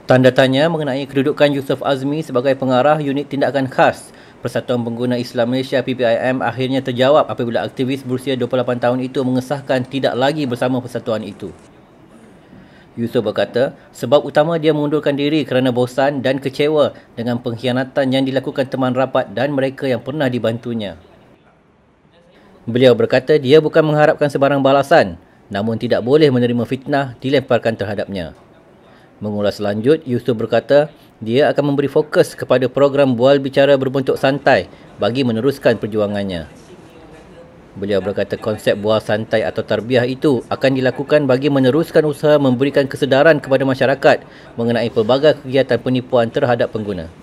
Tanda tanya mengenai kedudukan Yusuf Azmi sebagai pengarah Unit Tindakan Khas Persatuan Pengguna Islam Malaysia PPIM akhirnya terjawab apabila aktivis berusia 28 tahun itu mengesahkan tidak lagi bersama persatuan itu. Yusuf berkata, sebab utama dia mengundurkan diri kerana bosan dan kecewa dengan pengkhianatan yang dilakukan teman rapat dan mereka yang pernah dibantunya. Beliau berkata dia bukan mengharapkan sebarang balasan, namun tidak boleh menerima fitnah dilemparkan terhadapnya. Mengulas lanjut, Yusuf berkata dia akan memberi fokus kepada program bual bicara berbentuk santai bagi meneruskan perjuangannya. Beliau berkata konsep bual santai atau tarbiyah itu akan dilakukan bagi meneruskan usaha memberikan kesedaran kepada masyarakat mengenai pelbagai kegiatan penipuan terhadap pengguna.